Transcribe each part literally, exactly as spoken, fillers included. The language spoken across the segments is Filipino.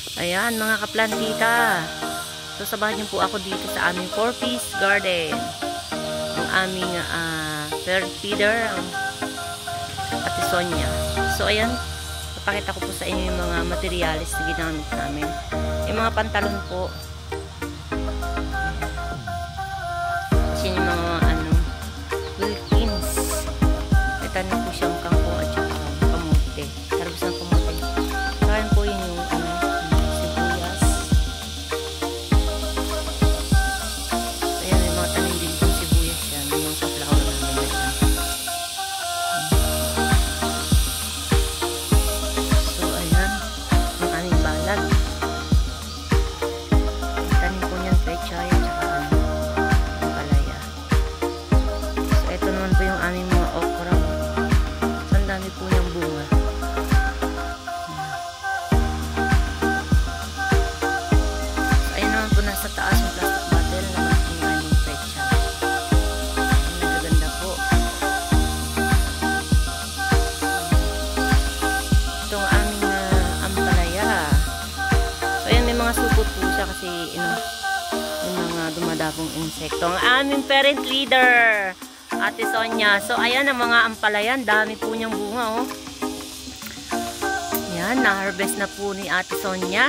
Ayan mga kaplantita. So sabahan niyo po ako dito sa aming four piece garden. Ang aming uh, third feeder, ang Ate Sonia. So ayan, papakita ko po sa inyo yung mga materials na ginamit namin. Yung mga pantalon po. Kasi yung mga ano, Wilkins. May tanim po siyang kangkong at saka kamote. Harvest ng kamote. Saka po yun yung ano, sibuyas. So ayan, may mga tanim din yung sibuyas yan. May mga flower namin na yan. So ayan, yung aming balag. Tanim po niyan pechay at saka ano, yung palaya. So ito naman po yung aming mga okra. So ang dami po niyang bunga. Sa taas yung plastic bottle naman yung aming pecha. Nagaganda po. Itong aming uh, ampalaya. So ayan, may mga supot po siya kasi you know, yung mga dumadabong insekto. Ang aming parent leader, Ate Sonia. So ayan ang mga ampalayan. Dami po niyang bunga, oh. Yan, na-harvest na po ni Ate Sonia.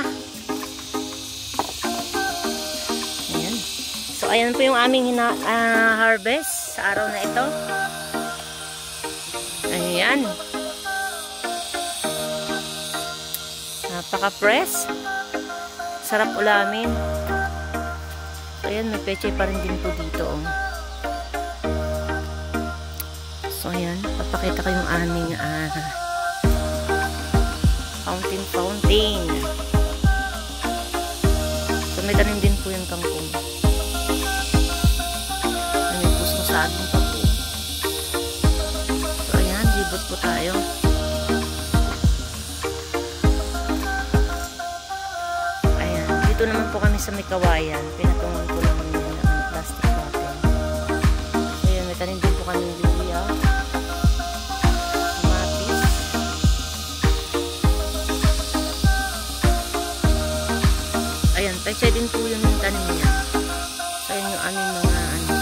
So, ayan po yung aming hina, uh, harvest sa araw na ito. Ayan. Napaka-fresh. Sarap ulamin. So, ayan, may pechay pa rin din po dito. Oh. So, ayan. Papakita ko yung aming uh, fountain fountain. So, may tanim din po yung kangkong. Saging pa po. So ayan, libot po tayo. Ayan, dito naman po kami sa may kawayan. Pinatungan ko naman yung plastic bottle. So ayan, may tanim din po kami yung luya, kamatis. Ayan, pechay din po yung tanim niya. So ayan yung aming mga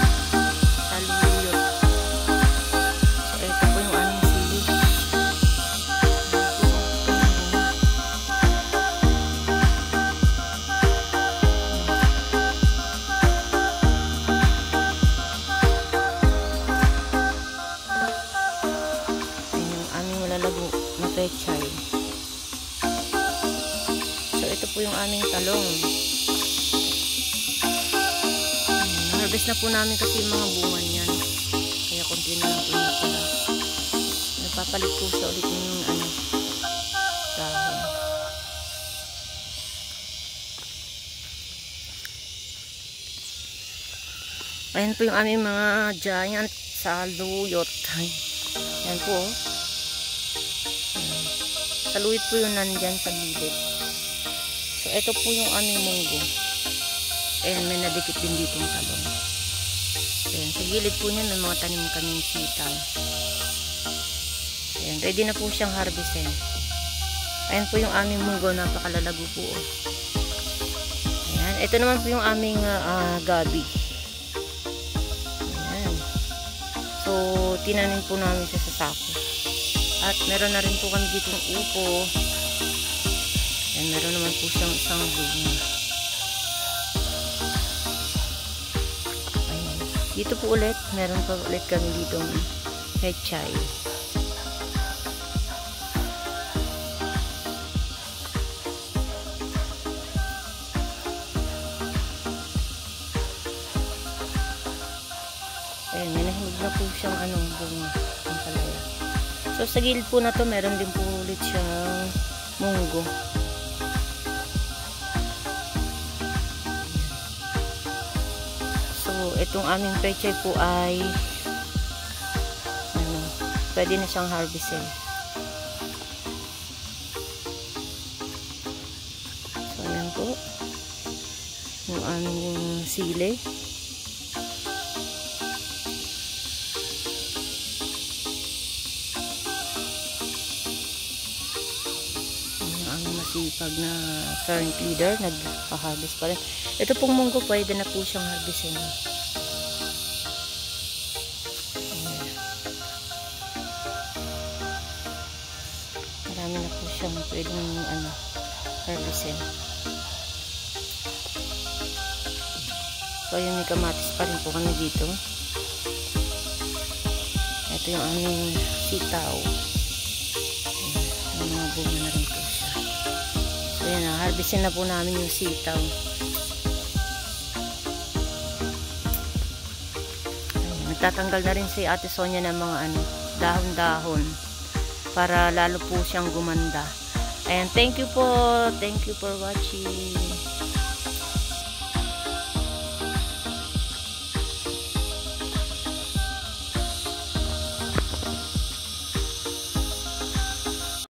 pechay. So ito po yung aming talong. Hmm, harvest na po namin kasi yung mga bunga niyan. Kaya konti na lang po yung pala. Nagpapalit po siya ulit ng ano, dahon. Ayan po yung aming mga giant saluyot. Ayan po, oh. Saluyot po yung nandyan sa gilid. So, ito po yung aming munggo. Ayan, may nadikit din dito yung talong. Ayan, sa gilid po niyan, may mga tanim kaming sitaw. Ayan, ready na po siyang harvestin. Ayan po yung aming munggo, napakalalago po. Oh. Ayan, ito naman po yung aming uh, gabi. Ayan. So, tinanim po namin siya sa sako. At meron na rin po kami ditong upo. Ayan, meron naman po siyang isang bunga. Ayan. Dito po ulit, meron pa ulit kami ditong pechay. Ayan, may nahimig na po siyang anong bunga. Ang palaya. So, sa gilid po na to, meron din po ulit siyang munggo. So, itong aming pechay po ay ano, pwede na siyang harvestin. So, ayan po. Yung aming sili. masipag na fern feeder, nag-harvest pa rin. Ito pong munggo, pwede na po siyang harvestin. Marami na po siyang pwedeng ano, harvestin. So, yun, may kamatis pa rin po kami dito. Ito yung aming sitaw. May mga bunga na rin po siya. So, yan na. Harvestin na po namin yung sitaw. Ayan, nagtatanggal na rin si Ate Sonia ng mga ano, dahon-dahon para lalo po siyang gumanda. Ayan, thank you po. Thank you for watching.